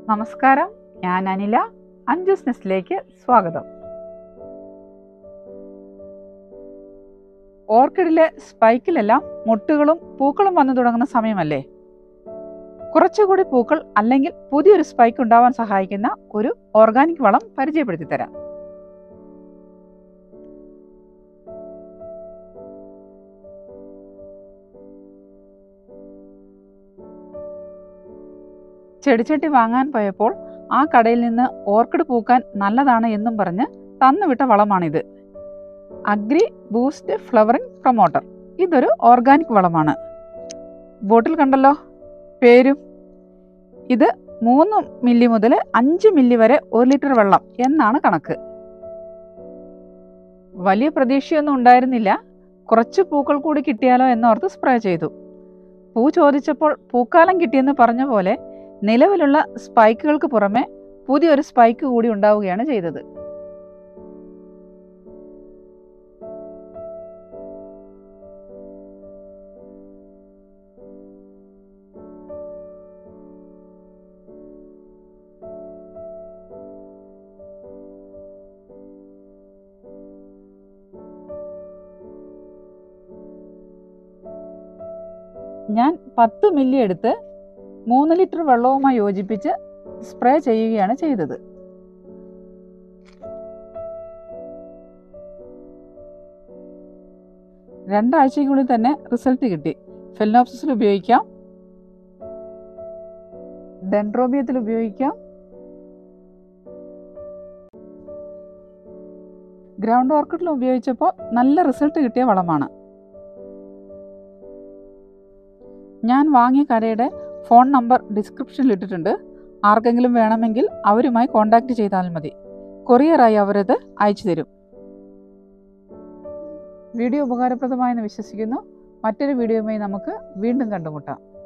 നമസ്കാരം, ഞാൻ അനില. അഞ്ജൂസ് നെസ്റ്റിലേക്ക് സ്വാഗതം. ഓർക്കിഡിലെ സ്പൈക്കിലെല്ലാം മുട്ടുകളും പൂക്കളും വന്നു തുടങ്ങുന്ന സമയമല്ലേ? കുറച്ചുകൂടി പൂക്കൾ അല്ലെങ്കിൽ പുതിയൊരു സ്പൈക്ക് ഉണ്ടാവാൻ സഹായിക്കുന്ന ഒരു ഓർഗാനിക് വളം പരിചയപ്പെടുത്തി തരാം. ചെടിച്ചട്ടി വാങ്ങാൻ പോയപ്പോൾ ആ കടയിൽ നിന്ന് ഓർക്കിഡ് പൂക്കാൻ നല്ലതാണ് എന്നും പറഞ്ഞ് തന്നുവിട്ട വളമാണിത്. Agri boost flowering promoter. ഇതൊരു ഓർഗാനിക് വളമാണ്. ബോട്ടിൽ കണ്ടല്ലോ, പേരും. ഇത് 3 മില്ലി മുതൽ 5 മില്ലി വരെ 1 ലിറ്റർ വെള്ളം എന്നാണ് കണക്ക്. വലിയ പ്രതീക്ഷയൊന്നും ഉണ്ടായിരുന്നില്ല. കുറച്ച് പൂക്കൾ കൂടി കിട്ടിയാലോ എന്നോർത്ത് സ്പ്രേ ചെയ്തു. പൂ ചോദിച്ചപ്പോൾ പൂക്കാലം കിട്ടിയെന്ന് പറഞ്ഞ പോലെ നിലവിലുള്ള സ്പൈക്കുകൾക്ക് പുറമെ പുതിയൊരു സ്പൈക്ക് കൂടി ഉണ്ടാവുകയാണ് ചെയ്തത്. ഞാൻ 10 മില്ലി എടുത്ത് 3 ലിറ്റർ വെള്ളവുമായി യോജിപ്പിച്ച് സ്പ്രേ ചെയ്യുകയാണ് ചെയ്തത്. രണ്ടാഴ്ചയ്ക്കുള്ളിൽ തന്നെ റിസൾട്ട് കിട്ടി. ഫെലിനോപ്സിസിൽ ഉപയോഗിക്കാം, ഡെൻഡ്രോബിയത്തിൽ ഉപയോഗിക്കാം, ഗ്രൗണ്ട് ഓർക്കിഡിലും ഉപയോഗിച്ചപ്പോൾ നല്ല റിസൾട്ട് കിട്ടിയ വളമാണ്. ഞാൻ വാങ്ങിയ കടയുടെ ഫോൺ നമ്പർ ഡിസ്ക്രിപ്ഷനിൽ ഇട്ടിട്ടുണ്ട്. ആർക്കെങ്കിലും വേണമെങ്കിൽ അവരുമായി കോൺടാക്റ്റ് ചെയ്താൽ മതി. കൊറിയറായി അവരത് അയച്ചു തരും. വീഡിയോ ഉപകാരപ്രദമായെന്ന് വിശ്വസിക്കുന്നു. മറ്റൊരു വീഡിയോയുമായി നമുക്ക് വീണ്ടും കണ്ടുമുട്ടാം.